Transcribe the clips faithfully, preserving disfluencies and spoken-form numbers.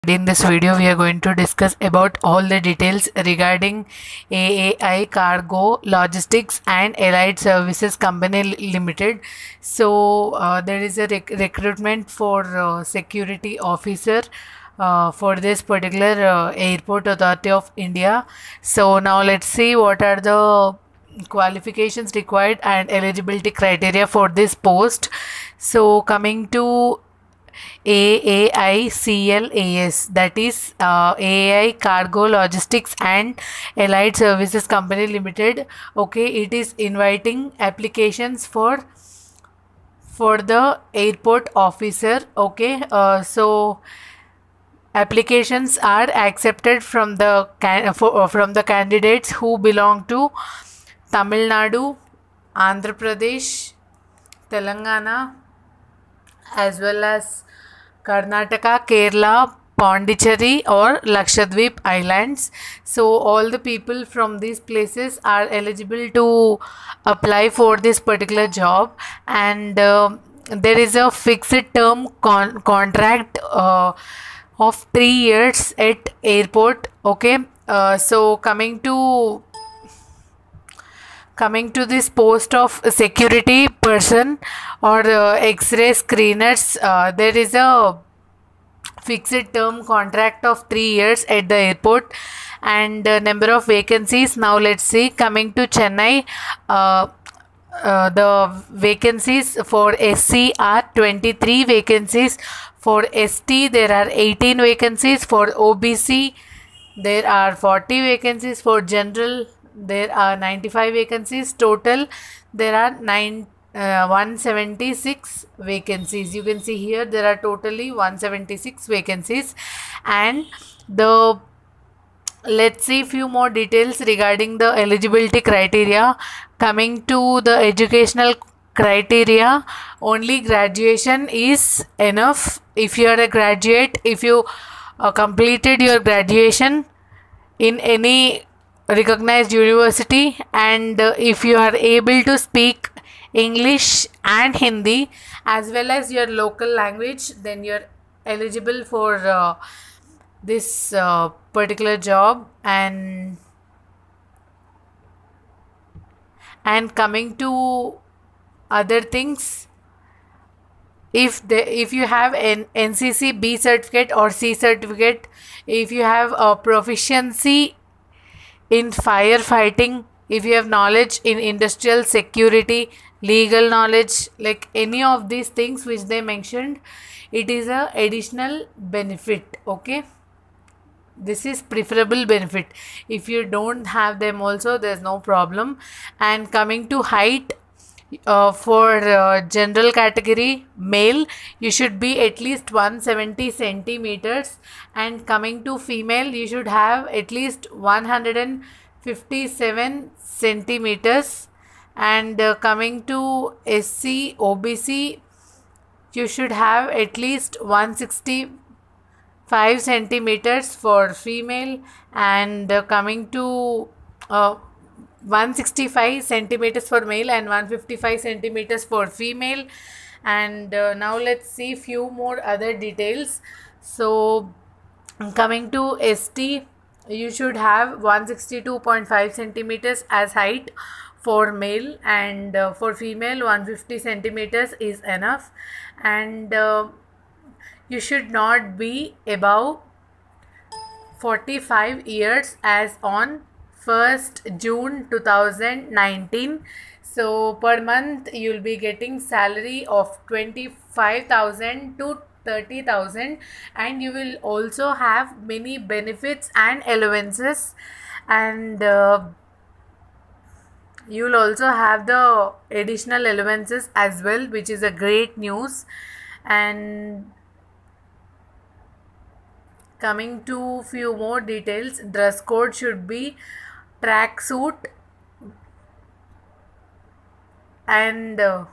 In this video, we are going to discuss about all the details regarding A A I Cargo Logistics and Allied Services Company Limited. So uh, there is a rec recruitment for uh, security officer uh, for this particular uh, Airport Authority of India. So now let's see what are the qualifications required and eligibility criteria for this post. So coming to A A I C L A S, that is uh, A A I Cargo Logistics and Allied Services Company Limited. Okay, it is inviting applications for for the airport officer. Okay, uh, so applications are accepted from the can for, from the candidates who belong to Tamil Nadu, Andhra Pradesh, Telangana, as well as Karnataka, Kerala, Pondicherry or Lakshadweep Islands. So all the people from these places are eligible to apply for this particular job, and uh, there is a fixed term con contract uh, of three years at airport. Okay, uh, so coming to coming to this post of security person or uh, x-ray screeners, uh, there is a fixed term contract of three years at the airport, and uh, number of vacancies. Now let's see. Coming to Chennai, uh, uh, the vacancies for S C are twenty-three vacancies. For S T there are eighteen vacancies. For O B C there are forty vacancies. For general there are ninety-five vacancies. Total there are nine uh, one hundred seventy-six vacancies. You can see here there are totally one hundred seventy-six vacancies. And the let's see few more details regarding the eligibility criteria. Coming to the educational criteria, only graduation is enough. If you are a graduate, if you uh, completed your graduation in any recognized university, and uh, if you are able to speak English and Hindi as well as your local language, then you are eligible for uh, this uh, particular job. And and coming to other things, if the if you have an N C C B certificate or C certificate, if you have a proficiency in firefighting, if you have knowledge in industrial security, legal knowledge, like any of these things which they mentioned, it is a additional benefit. Okay, this is preferable benefit. If you don't have them also, there's no problem. And coming to height, uh, for uh, general category male, you should be at least one hundred seventy centimeters, and coming to female, you should have at least one hundred fifty-seven centimeters. And uh, coming to S C O B C, you should have at least one hundred sixty-five centimeters for female, and uh, coming to uh, one hundred sixty-five centimeters for male and one hundred fifty-five centimeters for female. And uh, now let's see few more other details. So coming to S T, you should have one hundred sixty-two point five centimeters as height for male, and uh, for female one hundred fifty centimeters is enough. And uh, you should not be above forty-five years as on first June two thousand nineteen. So per month you will be getting salary of twenty-five thousand to thirty thousand, and you will also have many benefits and allowances, and uh, you will also have the additional allowances as well, which is a great news. And coming to few more details, dress code should be track suit, and uh,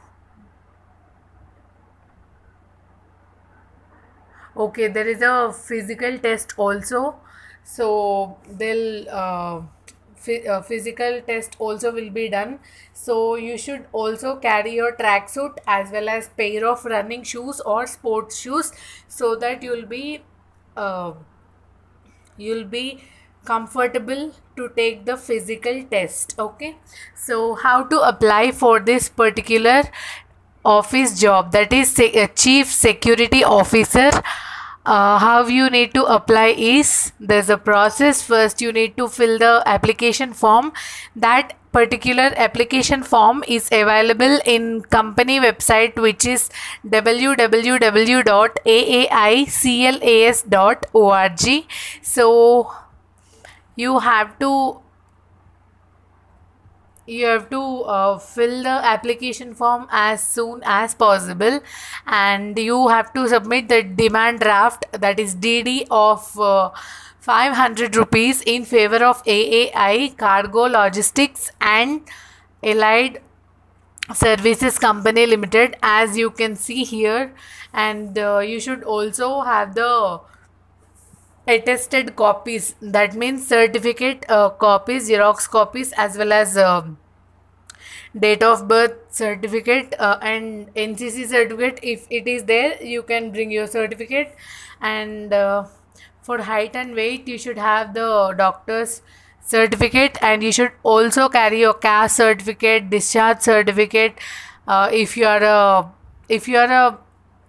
okay, there is a physical test also. So they'll uh, uh, physical test also will be done. So you should also carry your tracksuit as well as pair of running shoes or sports shoes, so that you will be uh, you'll be comfortable to take the physical test. Okay, so how to apply for this particular office job, that is se- uh, chief security officer. Uh, how you need to apply is, there's a process. First you need to fill the application form. That particular application form is available in company website, which is w w w dot a a i class dot org. So you have to you have to uh, fill the application form as soon as possible, and you have to submit the demand draft, that is D D of uh, five hundred rupees in favor of A A I Cargo Logistics and Allied Services Company Limited, as you can see here. And uh, you should also have the attested copies, that means certificate uh, copies, xerox copies, as well as um date of birth certificate uh, and N C C certificate. If it is there, you can bring your certificate. And uh, for height and weight, you should have the doctor's certificate, and you should also carry your caste certificate, discharge certificate. Uh, if you are a if you are a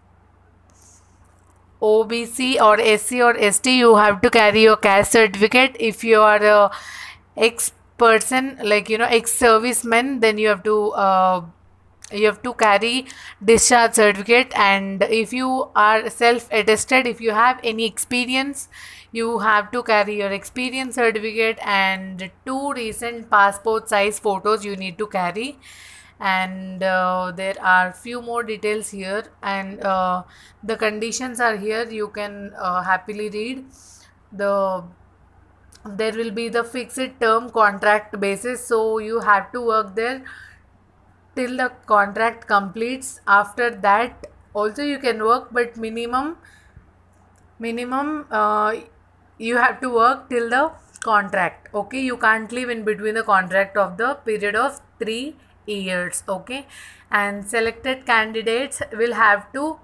O B C or S C or S T, you have to carry your caste certificate. If you are a ex person, like, you know, ex serviceman, then you have to uh, you have to carry discharge certificate. And if you are self attested, if you have any experience, you have to carry your experience certificate, and two recent passport size photos you need to carry. And uh, there are few more details here, and uh, the conditions are here. You can uh, happily read. The there will be the fixed term contract basis, so you have to work there till the contract completes. After that also you can work, but minimum minimum uh, you have to work till the contract. Okay, you can't leave in between the contract of the period of three years. Okay, and selected candidates will have to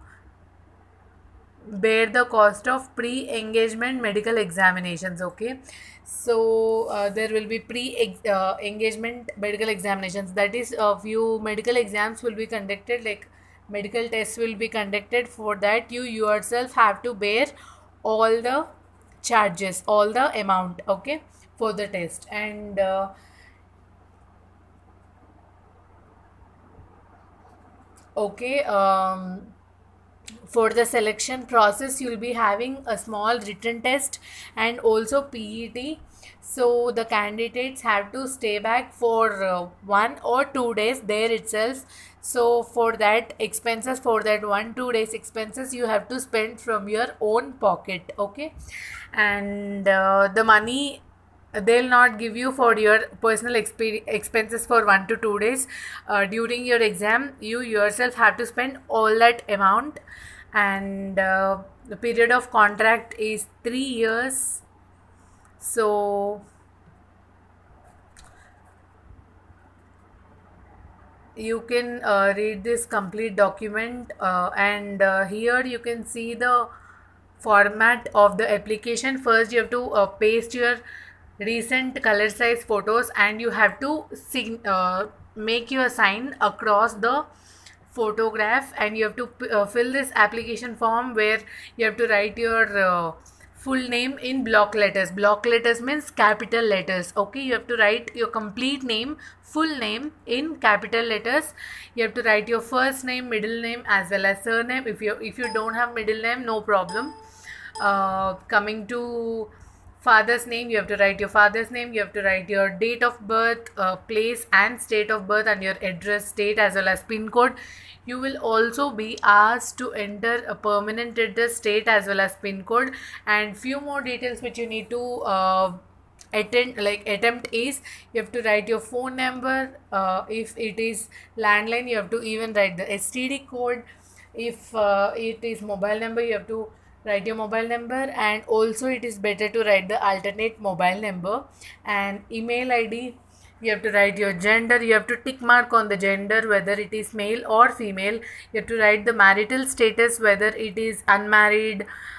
bear the cost of pre-engagement medical examinations. Okay, so uh, there will be pre-engagement uh, medical examinations, that is a few medical exams will be conducted, like medical tests will be conducted. For that, you yourself have to bear all the charges, all the amount, okay, for the test. And uh, okay um for the selection process, you'll be having a small written test and also P E T. So the candidates have to stay back for uh, one or two days there itself. So for that expenses, for that one two days expenses, you have to spend from your own pocket. Okay, and uh, the money they'll not give you for your personal exp- expenses for one to two days. Uh, during your exam, you yourself have to spend all that amount. And uh, the period of contract is three years. So you can uh, read this complete document, uh, and uh, here you can see the format of the application. First you have to uh, paste your recent color size photos, and you have to sign, uh, make your sign across the photograph, and you have to uh, fill this application form where you have to write your uh, full name in block letters. Block letters means capital letters. Okay, you have to write your complete name, full name in capital letters. You have to write your first name, middle name, as well as surname. If you if you don't have middle name, no problem. Uh, coming to father's name, you have to write your father's name. You have to write your date of birth, uh, place and state of birth, and your address, state, as well as pin code. You will also be asked to enter a permanent address, state, as well as pin code. And few more details which you need to uh, attend like attempt is, you have to write your phone number. Uh, if it is landline, you have to even write the S T D code. If uh, it is mobile number, you have to write your mobile number, and also it is better to write the alternate mobile number. And email I D, you have to write your gender. You have to tick mark on the gender, whether it is male or female. You have to write the marital status, whether it is unmarried,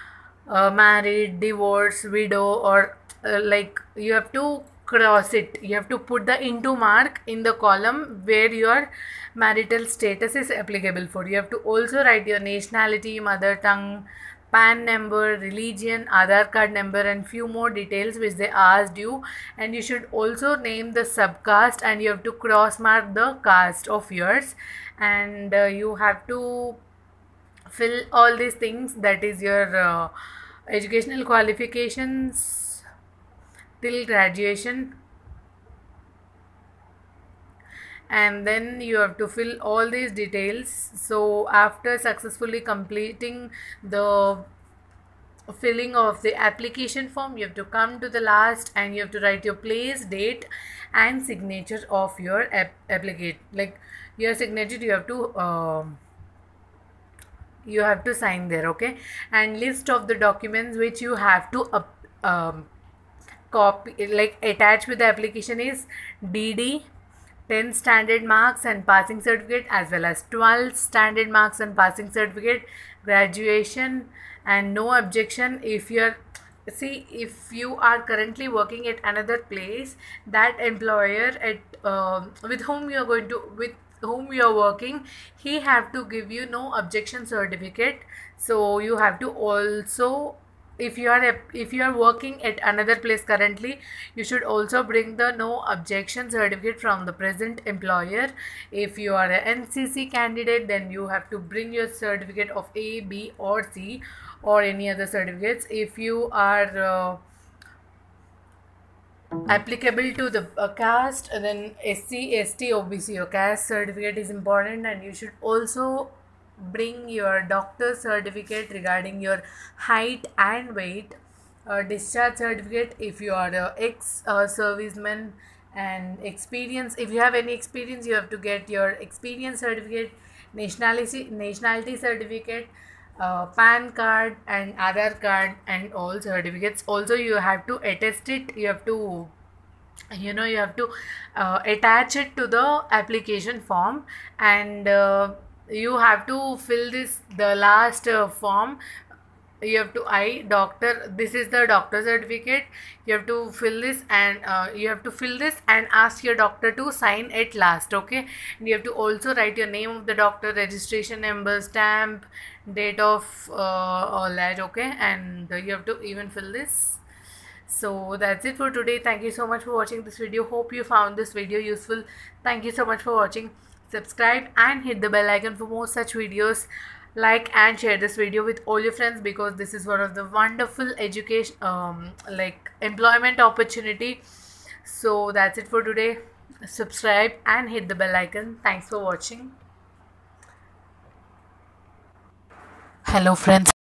uh, married, divorced, widow, or uh, like you have to cross it. You have to put the into mark in the column where your marital status is applicable for. You have to also write your nationality, mother tongue, PAN number, religion, Aadhaar card number, and few more details which they asked you. And you should also name the subcaste, and you have to cross mark the caste of yours. And uh, you have to fill all these things, that is your uh, educational qualifications till graduation, and then you have to fill all these details. So after successfully completing the filling of the application form, you have to come to the last and you have to write your place, date, and signature of your app- applicant, like your signature you have to um, you have to sign there. Okay, and list of the documents which you have to up, um, copy, like attach with the application is D D, ten standard marks and passing certificate, as well as twelve standard marks and passing certificate, graduation, and no objection if you're, see, if you are currently working at another place, that employer at um with whom you are going to with whom you are working, he have to give you no objection certificate. So you have to also, if you are a, if you are working at another place currently, you should also bring the no objection certificate from the present employer. If you are a N C C candidate, then you have to bring your certificate of A, B, or C, or any other certificates. If you are uh, applicable to the uh, caste, then S C, S T, O B C, your caste certificate is important. And you should also bring your doctor's certificate regarding your height and weight, uh, discharge certificate if you are a ex uh, serviceman, and experience, if you have any experience, you have to get your experience certificate, nationality nationality certificate, uh, PAN card and Aadhaar card, and all certificates. Also you have to attest it, you have to, you know, you have to uh, attach it to the application form. And uh, you have to fill this, the last uh, form. You have to, I doctor, this is the doctor certificate, you have to fill this, and uh, you have to fill this and ask your doctor to sign at last. Okay, and you have to also write your name of the doctor, registration number, stamp, date of uh, all that. Okay, and uh, you have to even fill this. So that's it for today. Thank you so much for watching this video. Hope you found this video useful. Thank you so much for watching. Subscribe and hit the bell icon for more such videos. Like and share this video with all your friends, because this is one of the wonderful education um like employment opportunity. So that's it for today. Subscribe and hit the bell icon. Thanks for watching. Hello friends.